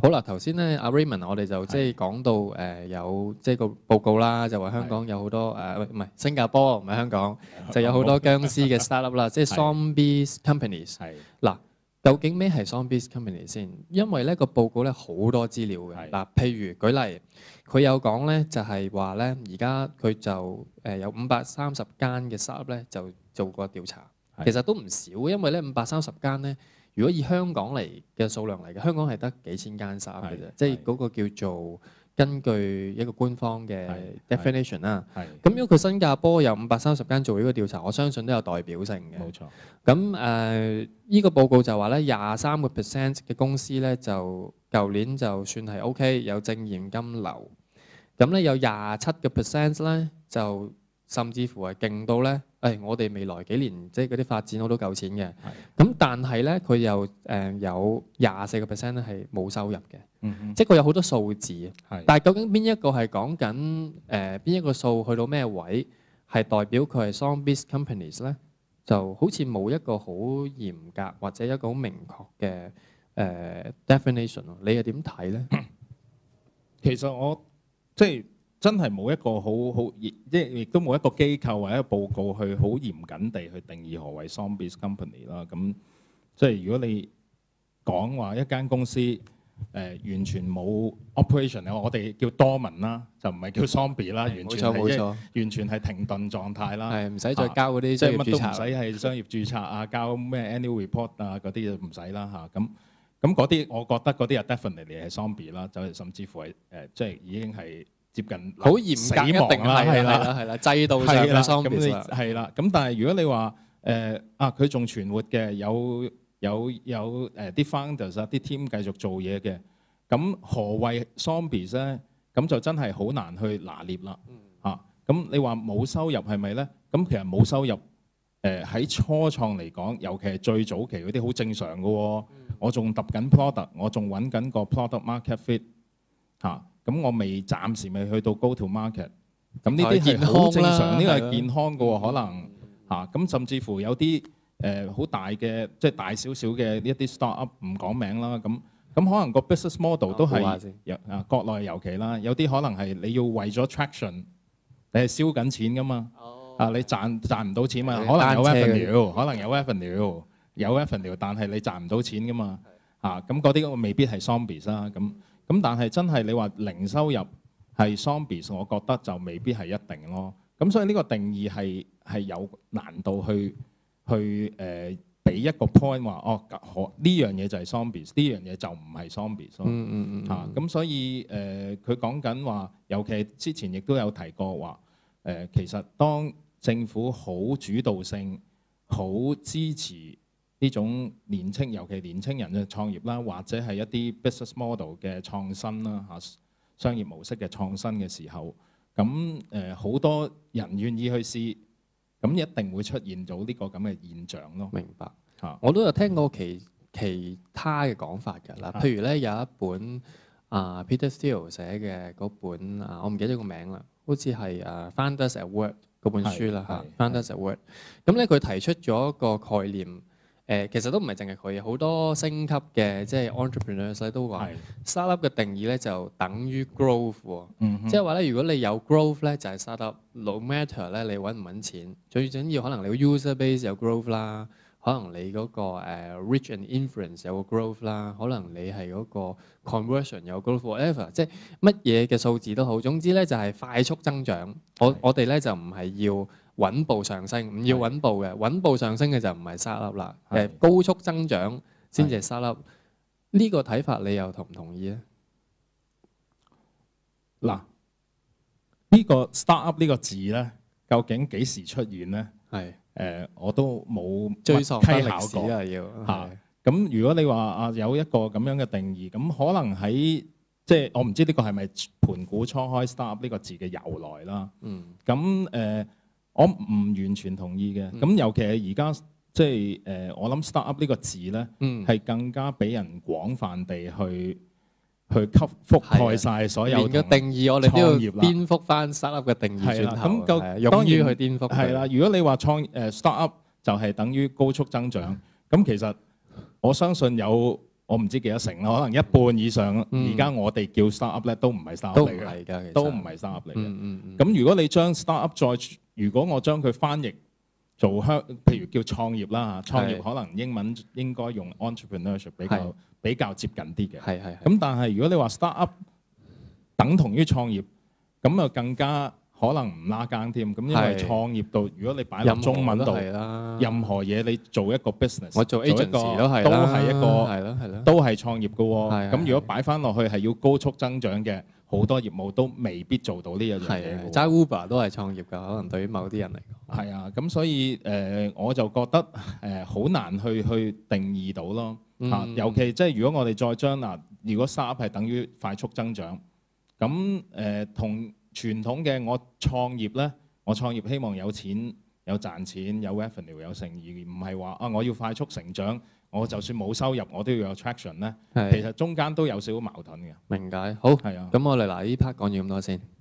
好啦，頭先咧阿 Raymond 我哋就即係講到有即係個報告啦，就話香港有好多唔係新加坡唔係香港，就有好多僵屍嘅 startup 啦，即係 zombies companies。嗱，究竟咩係 zombies company 先？因為咧個報告咧好多資料嘅。嗱，譬如舉例，佢有講咧就係話咧，而家佢就有530間嘅 startup 咧就做過調查，其實都唔少，因為咧530間咧。如果以香港嚟嘅數量嚟嘅，香港係得幾千間 startup 嘅啫，即係嗰個叫做根據一個官方嘅 definition 啦。咁如果佢新加坡有530間做呢個調查，我相信都有代表性嘅。冇錯。咁呢個報告就話咧，23% 嘅公司咧就舊年就算係 OK， 有正現金流。咁咧有27% 咧就甚至乎係勁到咧。我哋未來幾年即係嗰啲發展我都夠錢嘅，咁但係咧佢又有24% 咧係冇收入嘅，即係佢有好多數字，但係究竟邊一個係講緊邊一個數去到咩位係代表佢係 zombies companies 咧？就好似冇一個好嚴格或者一個好明確嘅definition 咯。你係點睇咧？ 其實我即係。真係冇一個好，即係亦都冇一個機構或者一個報告去好嚴謹地去定義何為 zombies company 啦。咁即係如果你講話一間公司完全冇 operation， 我哋叫 dormant 啦，就唔係叫 zombie 啦，完全係停頓狀態啦，係唔使再交嗰啲即係乜都唔使係商業註冊啊，交咩 annual report 啊嗰啲就唔使啦嚇。咁嗰啲我覺得嗰啲係 definitely 係 zombie 啦，就甚至乎係即係已經係。接近好嚴格，一定係啦，制度上嘅 zombies啦，係啦。咁但係如果你話佢仲存活嘅，有啲 founders 啊啲 team 繼續做嘢嘅，咁何謂 zombies 咧？咁就真係好難去拿捏啦嚇。咁你話冇收入係咪咧？咁其實冇收入喺初創嚟講，尤其係最早期嗰啲好正常嘅喎。我仲揼緊 product， 我仲揾緊個 product market fit 嚇。咁我暫時未去到 go to market， 咁呢啲係好正常，呢個係健康嘅喎，可能嚇。咁甚至乎有啲好大嘅，即係大少少嘅一啲 startup 唔講名啦。咁可能個 business model 都係國內尤其啦，有啲可能係你要為咗 traction， 你係燒緊錢㗎嘛。你賺唔到錢嘛？可能有 revenue， 可能有 revenue， 但係你賺唔到錢㗎嘛。咁嗰啲未必係 zombies 啦。咁但係真係你話零收入係 zombies， 我覺得就未必係一定咯。咁所以呢個定義係有難度去俾一個 point 話呢樣嘢就係 zombies， 呢樣嘢就唔係 zombies 咯。咁所以佢講緊話，尤其之前亦都有提過話其實當政府好主導性、好支持呢種尤其年青人嘅創業啦，或者係一啲 business model 嘅創新啦嚇，商業模式嘅創新嘅時候，咁好多人願意去試，咁一定會出現到呢個咁嘅現象咯。 明白嚇，我都有聽過其他嘅講法㗎啦。譬如咧有一本Peter Thiel 寫嘅嗰本我唔記得個名啦，好似係Founders at Work 嗰本書啦嚇。Founders at Work， 咁咧佢提出咗一個概念。其實都唔係淨係佢，好多星級嘅即係 entrepreneurs 都話 startup 嘅定義咧就等於 growth 喎，即係話咧如果你有 growth 咧就係 startup，no matter 咧你揾唔揾錢，最緊要可能你個 user base 有 growth 啦，可能你嗰個reach and influence 有個 growth 啦，可能你係嗰個 conversion 有 growth，whatever， 即係乜嘢嘅數字都好，總之咧就係快速增長。我哋咧就唔係要穩步上升，唔要穩步嘅，穩步上升嘅就唔係 startup 啦。高速增長先至係 startup。呢個睇法你又同唔同意咧？ 嗱，呢個 startup 呢個字咧，究竟幾時出現咧？我都冇追溯翻歷史啊，要嚇。咁如果你話有一個咁樣嘅定義，咁可能喺即係我唔知呢個係咪盤古初開 startup 呢個字嘅由來啦。咁我唔完全同意嘅。咁尤其係而家即係我諗 startup 呢個字咧，係更加俾人廣泛地去覆蓋晒所有嘅定義，我哋都要顛覆翻 startup 嘅定義轉頭。 咁勇於去顛覆。 係啦，如果你話startup 就係等於高速增長，咁其實我相信有我唔知幾多成啦，可能一半以上。 嗯而家我哋叫 startup 咧都唔係 startup 都唔嚟嘅， 係㗎，其實都唔係 startup 嚟嘅。 嗯咁如果你將 startup 如果我將佢翻譯做譬如叫創業啦嚇，創業係可能英文應該用 entrepreneurship 係比較接近啲嘅。 係係咁但係如果你話 startup 等同於創業，咁啊更加可能唔拉更添。咁因為係創業度，如果你擺落中文度， 係啦， 任何嘢你做一個 business， 我做一個 agency 都係都啦， 係一個係咯係咯， 都係創業嘅喎。 係咁如果擺翻落去係要高速增長嘅，好多業務都未必做到呢一樣嘢嘅喎。 係揸 Uber 都係創業㗎，可能對於某啲人嚟講。 係啊，咁所以我就覺得好難去定義到咯嚇。尤其即係如果我哋再將如果 startup 係等於快速增長，咁同傳統嘅我創業咧，我創業希望有錢、有賺錢、有 revenue、有誠意，唔係話我要快速成長，我就算冇收入我都要有 traction 咧。 係其實中間都有少少矛盾嘅。 明解，好， 係啊。 咁我哋嗱呢 part 講完咁多先。